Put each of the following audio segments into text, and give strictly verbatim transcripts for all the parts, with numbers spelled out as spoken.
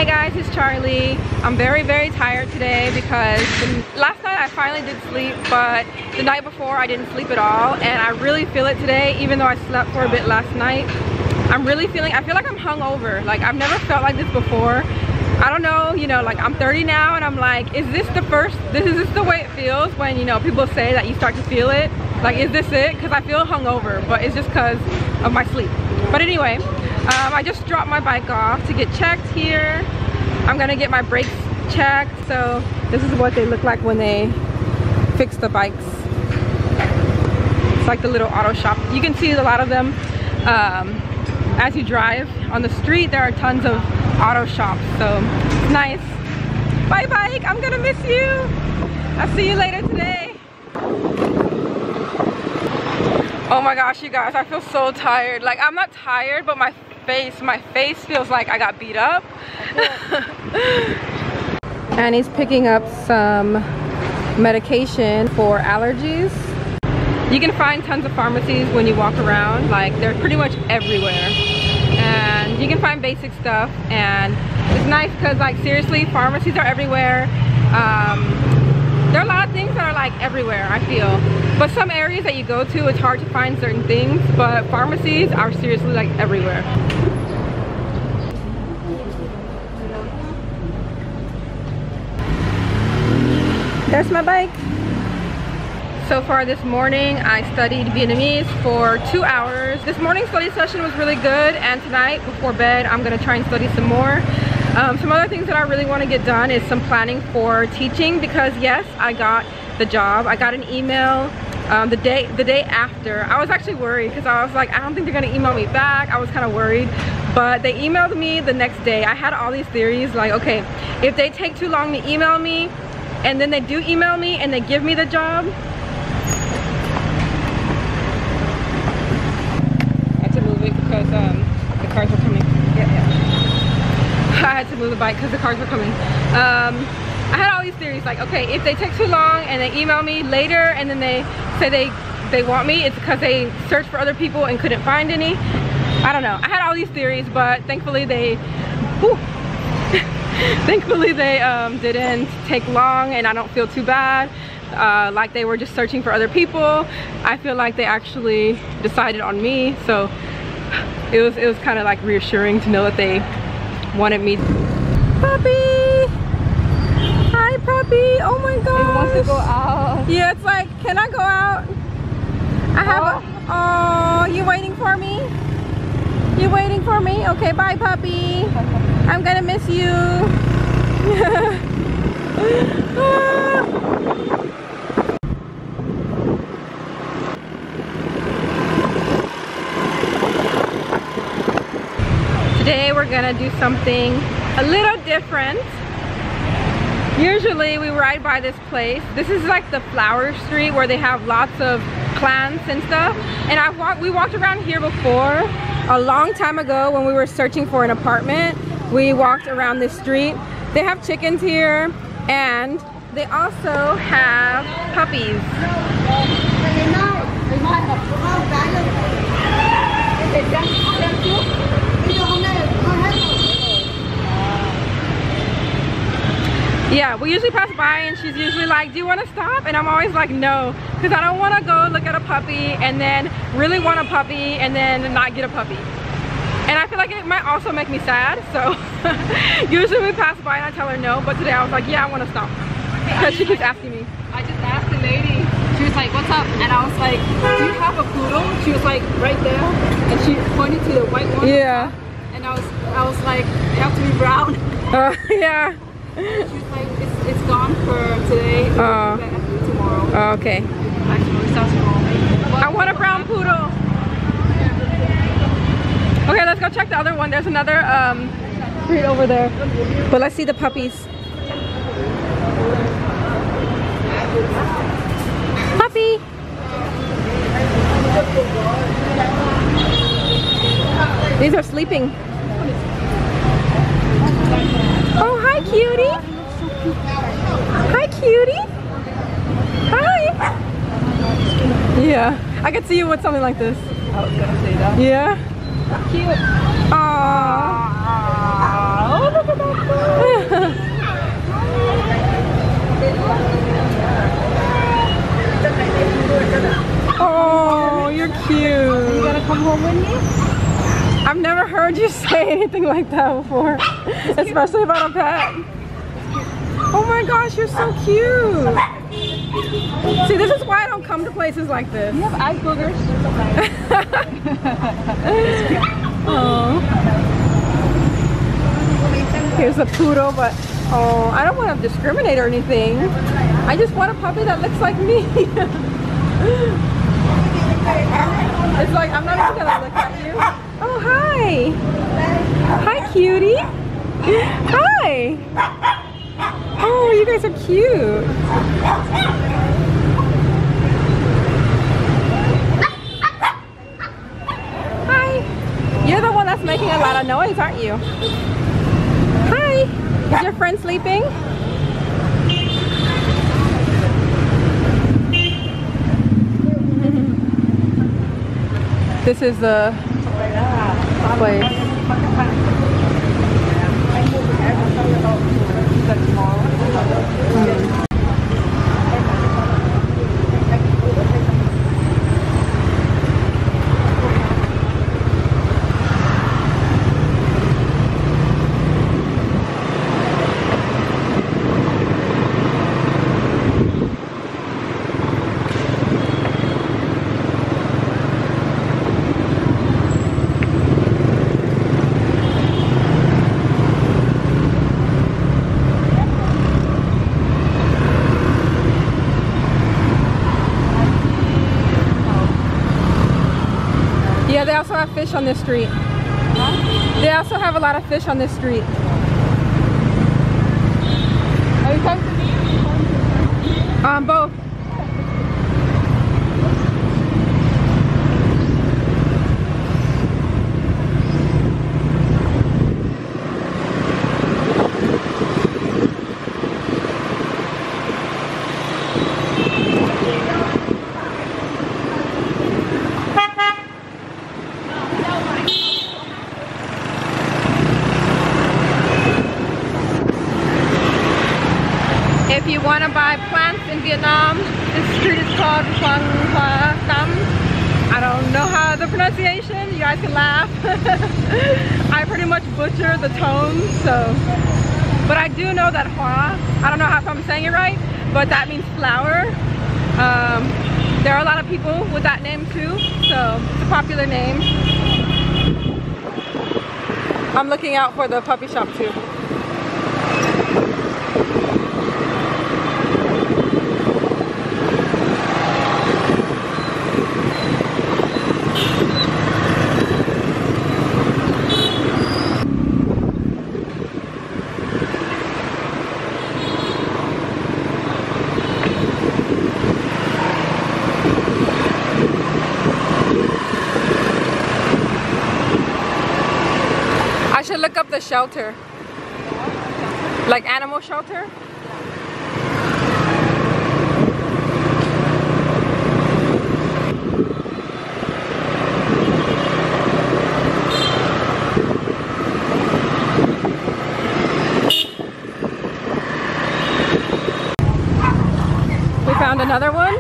Hey guys, it's Charlie. I'm very, very tired today because the, last night I finally did sleep, but the night before I didn't sleep at all, and I really feel it today, even though I slept for a bit last night. I'm really feeling, I feel like I'm hungover. Like, I've never felt like this before. I don't know, you know, like I'm thirty now, and I'm like, is this the first, this is this the way it feels when, you know, people say that you start to feel it? Like, is this it? Because I feel hungover, but it's just because of my sleep. But anyway, um, I just dropped my bike off to get checked here. I'm gonna get my brakes checked. So this is what they look like when they fix the bikes. It's like the little auto shop. You can see a lot of them um, as you drive on the street. There are tons of auto shops, so it's nice. Bye bike, I'm gonna miss you. I'll see you later today. Oh my gosh, you guys, I feel so tired. Like, I'm not tired, but my face, my face feels like I got beat up. And he's picking up some medication for allergies. You can find tons of pharmacies when you walk around. Like, they're pretty much everywhere. And you can find basic stuff, and it's nice because, like, seriously, pharmacies are everywhere. Um, there are a lot of things that are like everywhere, I feel. But some areas that you go to, it's hard to find certain things, but pharmacies are seriously like everywhere. There's my bike. So far this morning, I studied Vietnamese for two hours. This morning's study session was really good, and tonight before bed, I'm gonna try and study some more. Um, some other things that I really want to get done is some planning for teaching, because yes, I got the job. I got an email um, the day the day after. I was actually worried because I was like, I don't think they're gonna email me back. I was kind of worried, but they emailed me the next day. I had all these theories like, okay, if they take too long to email me, and then they do email me and they give me the job. I had to move it because um, the cars were coming. Yeah, yeah. I had to move the bike because the cars were coming. Um, I had all these theories like, okay, if they take too long and they email me later and then they say they, they want me, it's because they searched for other people and couldn't find any. I don't know. I had all these theories, but thankfully they, whew, thankfully they um, didn't take long, and I don't feel too bad. Uh, like they were just searching for other people. I feel like they actually decided on me, so it was, it was kind of like reassuring to know that they wanted me. Puppy! Hi puppy! Oh my god! It wants to go out. Yeah, it's like, can I go out? I have oh. a, oh, you waiting for me? You waiting for me? Okay, bye puppy. I'm gonna miss you. Today we're gonna do something a little different. Usually we ride by this place. This is like the flower street where they have lots of plants and stuff. And I've walked, we walked around here before a long time ago when we were searching for an apartment. We walked around this street. They have chickens here, and they also have puppies. Yeah, we usually pass by and she's usually like, do you want to stop? And I'm always like, no, because I don't want to go look at a puppy and then really want a puppy and then not get a puppy. And I feel like it might also make me sad, so usually we pass by and I tell her no, but today I was like, yeah, I want to stop. Because she keeps asking me. I just asked the lady, she was like, what's up? And I was like, do you have a poodle? She was like, right there. And she pointed to the white one. Yeah. And I was I was like, it has to be brown. Uh, yeah. And she was like, it's, it's gone for today. It's uh, tomorrow. Oh, okay. Actually, it sounds wrong. I want a brown poodle. Okay, let's go check the other one. There's another um, street over there. But let's see the puppies. Puppy! These are sleeping. Oh, hi, cutie. Hi, cutie. Hi. Yeah, I could see you with something like this. I was gonna say that. Yeah. Cute. Aww. Oh, look at that. home with me? I've never heard you say anything like that before, especially about a pet. Oh my gosh, you're so cute. See, this is why I don't come to places like this. You have eye boogers. Oh. Here's a poodle, but oh, I don't want to discriminate or anything. I just want a puppy that looks like me. It's like, I'm not even gonna look at you. Oh, hi. Hi, cutie. Hi. Oh, you guys are cute. Hi. You're the one that's making a lot of noise, aren't you? Hi. Is your friend sleeping? This is the place. Mm. Yeah, they also have fish on this street. Huh? They also have a lot of fish on this street. Are you talking to me? Um, both. If you want to buy plants in Vietnam, this street is called Quang Hoa Tam. I don't know how the pronunciation, you guys can laugh. I pretty much butcher the tones, so. But I do know that Hoa, I don't know how if I'm saying it right, but that means flower. Um, there are a lot of people with that name too, so it's a popular name. I'm looking out for the puppy shop too. I should look up the shelter. Like animal shelter? We found another one.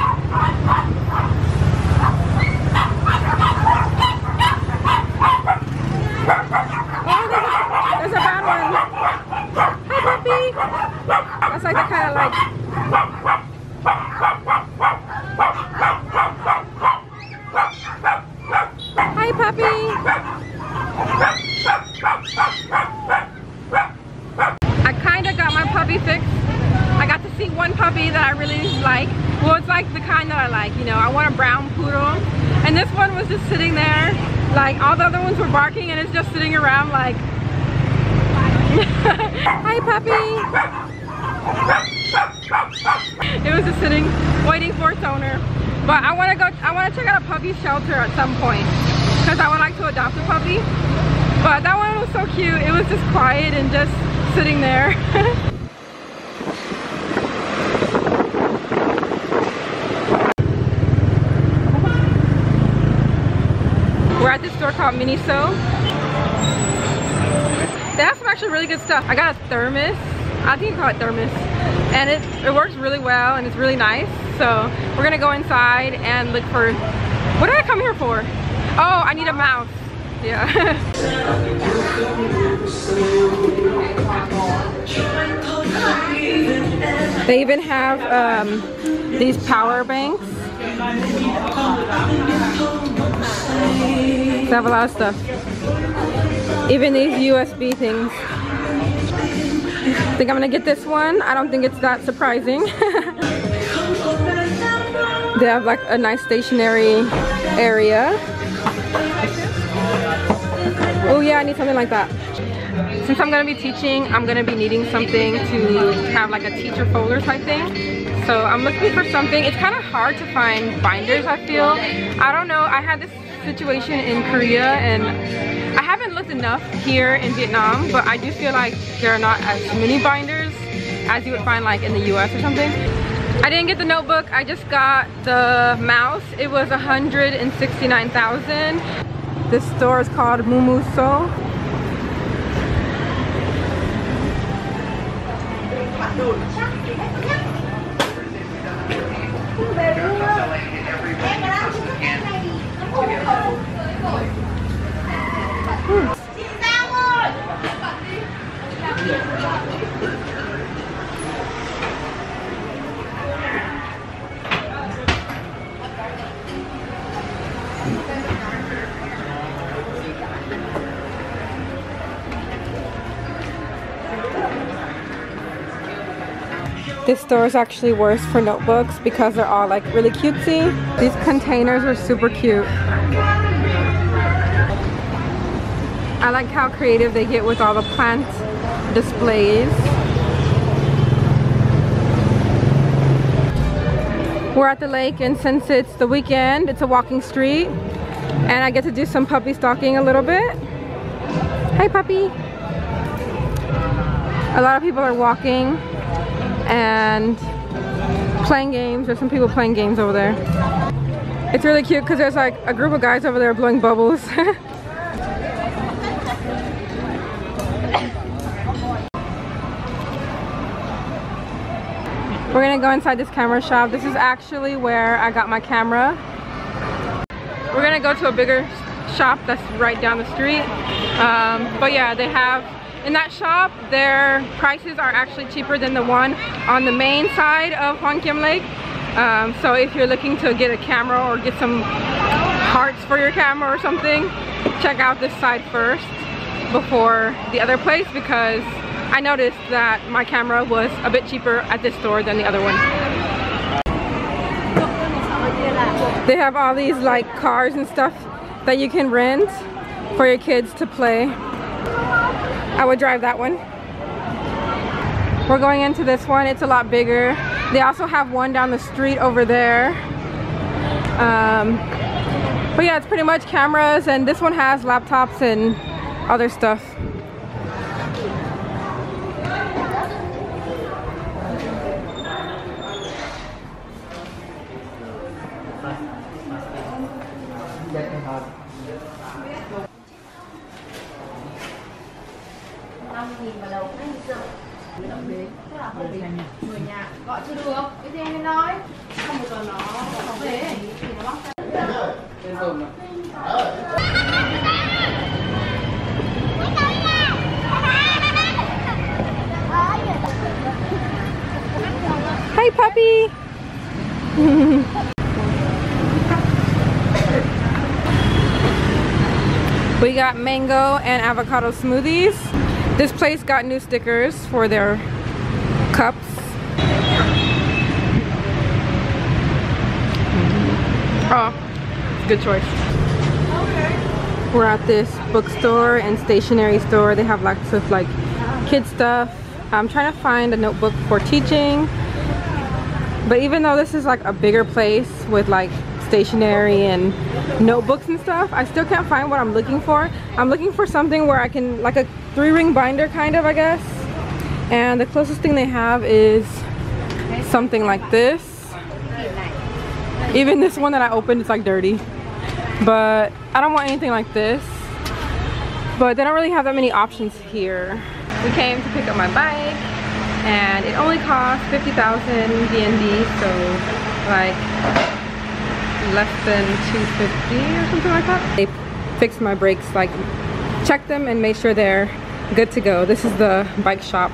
There's a brown one. Hi, puppy. That's like the kind of like. Hi, puppy. I kind of got my puppy fixed. I got to see one puppy that I really like. Well, it's like the kind that I like, you know. I want a brown poodle. And this one was just sitting there. Like, all the other ones were barking and it's just sitting around like... Hi, puppy! It was just sitting, waiting for its owner. But I want to go, I want to check out a puppy shelter at some point. Because I would like to adopt a puppy. But that one was so cute. It was just quiet and just sitting there. We're at this store called Miniso. They have some actually really good stuff. I got a thermos. I think you call it thermos. And it, it works really well and it's really nice. So we're gonna go inside and look for, what did I come here for? Oh, I need a mouse. Yeah. They even have um, these power banks. They have a lot of stuff. Even these U S B things. I think I'm gonna get this one. I don't think it's that surprising. They have like a nice stationary area. Oh yeah, I need something like that. Since I'm gonna be teaching, I'm gonna be needing something to have like a teacher folder type thing. So I'm looking for something. It's kind of hard to find binders, I feel. I don't know, I had this situation in Korea and I haven't looked enough here in Vietnam, but I do feel like there are not as many binders as you would find like in the U S or something. I didn't get the notebook, I just got the mouse. It was one hundred sixty-nine thousand. This store is called Mumuso. This store is actually worse for notebooks because they're all like really cutesy. These containers are super cute. I like how creative they get with all the plant displays. We're at the lake, and since it's the weekend, it's a walking street, and I get to do some puppy stalking a little bit. Hi puppy! A lot of people are walking and playing games. There's some people playing games over there. It's really cute because there's like a group of guys over there blowing bubbles. We're gonna go inside this camera shop. This is actually where I got my camera. We're gonna go to a bigger shop that's right down the street. Um, but yeah, they have, in that shop, their prices are actually cheaper than the one on the main side of Hoan Kiem Lake. Um, so if you're looking to get a camera or get some parts for your camera or something, check out this side first before the other place, because I noticed that my camera was a bit cheaper at this store than the other one. They have all these like cars and stuff that you can rent for your kids to play. I would drive that one. We're going into this one. It's a lot bigger. They also have one down the street over there. Um, but yeah, it's pretty much cameras, and this one has laptops and other stuff. Người nhà gọi chưa được, cái gì anh nói không một tuần nó nó về thì nó móc. Hi puppy. We got mango and avocado smoothies. This place got new stickers for their cups. Oh, good choice. We're at this bookstore and stationery store. They have lots of like kid stuff. I'm trying to find a notebook for teaching. But even though this is like a bigger place with like stationery and notebooks and stuff, I still can't find what I'm looking for. I'm looking for something where I can, like a three ring binder kind of, I guess. And the closest thing they have is something like this. Even this one that I opened, it's like dirty. But I don't want anything like this. But they don't really have that many options here. We came to pick up my bike, and it only cost fifty thousand V N D, so like less than two fifty or something like that. They fixed my brakes, like checked them and made sure they're good to go. This is the bike shop.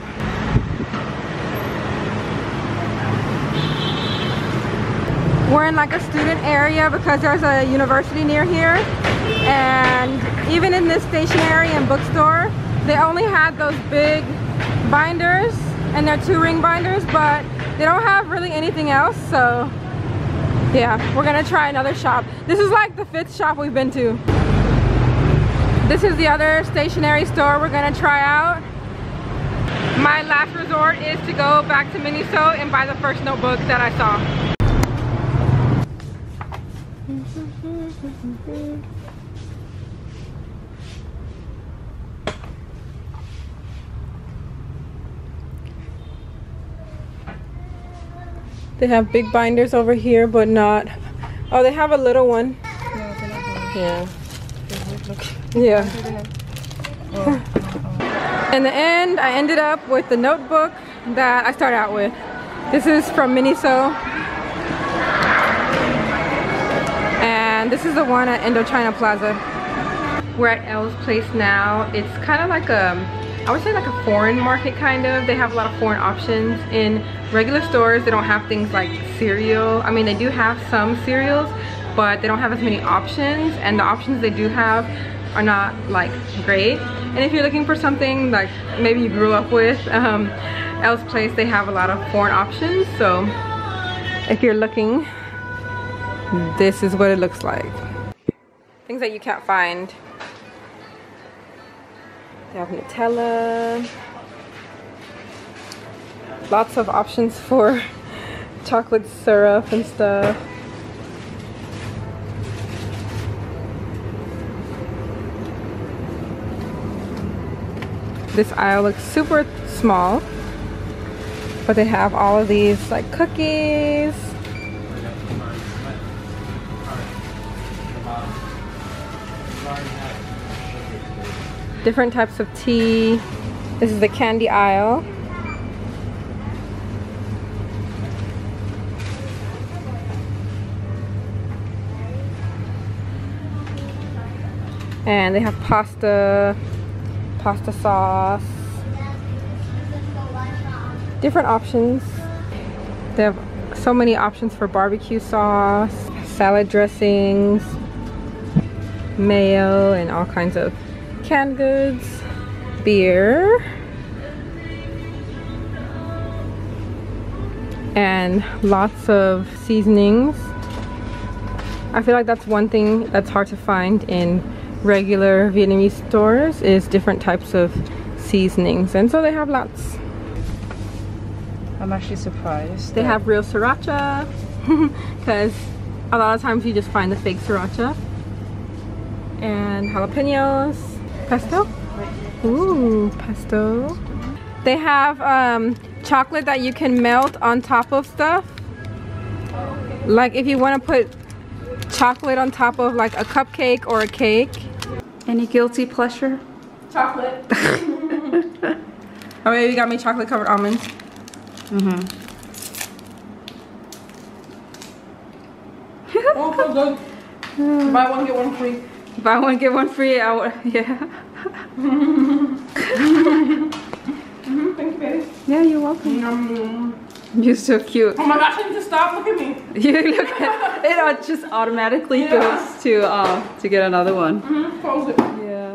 We're in like a student area because there's a university near here, and even in this stationery and bookstore, they only had those big binders and they're two ring binders, but they don't have really anything else. So yeah, we're gonna try another shop. This is like the fifth shop we've been to. This is the other stationery store we're gonna try out. My last resort is to go back to Miniso and buy the first notebook that I saw. They have big binders over here, but not. Oh, they have a little one. Yeah. Yeah. In the end, I ended up with the notebook that I started out with. This is from Miniso. And this is the one at Indochina Plaza. We're at Elle's place now. It's kind of like a, I would say like a foreign market kind of. They have a lot of foreign options. In regular stores, they don't have things like cereal. I mean, they do have some cereals, but they don't have as many options. And the options they do have are not like great. And if you're looking for something like maybe you grew up with, um, Elle's place, they have a lot of foreign options. So if you're looking, this is what it looks like. Things that you can't find. They have Nutella. Lots of options for chocolate syrup and stuff. This aisle looks super small, but they have all of these like cookies. Different types of tea. This is the candy aisle. And they have pasta, pasta sauce, different options. They have so many options for barbecue sauce, salad dressings, mayo, and all kinds of canned goods, beer, and lots of seasonings. I feel like that's one thing that's hard to find in regular Vietnamese stores, is different types of seasonings, and so they have lots. I'm actually surprised. They have real sriracha because a lot of times you just find the fake sriracha. And jalapenos, pesto. Ooh, pesto. They have um, chocolate that you can melt on top of stuff. Like if you want to put chocolate on top of like a cupcake or a cake. Any guilty pleasure? Chocolate. Oh, you got me chocolate covered almonds. Mm-hmm. Oh, so good. Mm. Buy one, get one free. Buy one, get one free. I would, yeah. Mm-hmm. Thank you, baby. Yeah, you're welcome. Mm. You're so cute. Oh my gosh, I need to stop. Look at me. You look at it. It just automatically yeah. goes to uh to get another one. Mm-hmm. Close it. Yeah.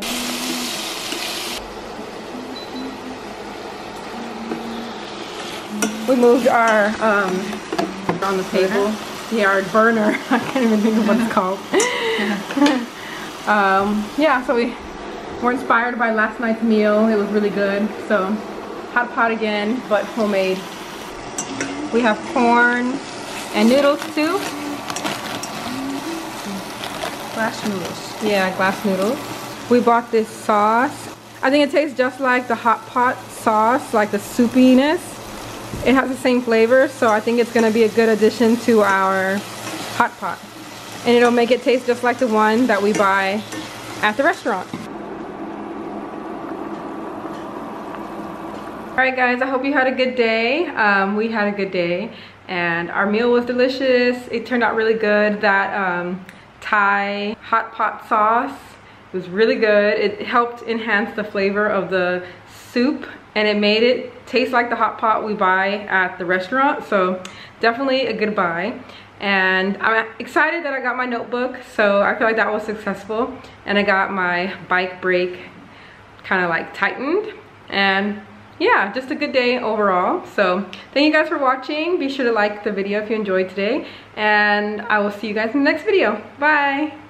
We moved our um on the table. Yeah, our burner. I can't even think of what it's called. um, yeah, so we were inspired by last night's meal. It was really good. So hot pot again, but homemade. We have corn and noodles too. Glass noodles. Yeah, glass noodles. We bought this sauce. I think it tastes just like the Hotpot sauce, like the soupiness. It has the same flavor, so I think it's gonna be a good addition to our hot pot. And it'll make it taste just like the one that we buy at the restaurant. Alright guys, I hope you had a good day. Um, we had a good day. and our meal was delicious. It turned out really good. That um, Thai hot pot sauce was really good. It helped enhance the flavor of the soup, and it made it taste like the hot pot we buy at the restaurant. So definitely a good buy. And I'm excited that I got my notebook, so I feel like that was successful. And I got my bike brake kind of like tightened, and yeah, just a good day overall. So thank you guys for watching. Be sure to like the video if you enjoyed today, and I will see you guys in the next video. Bye.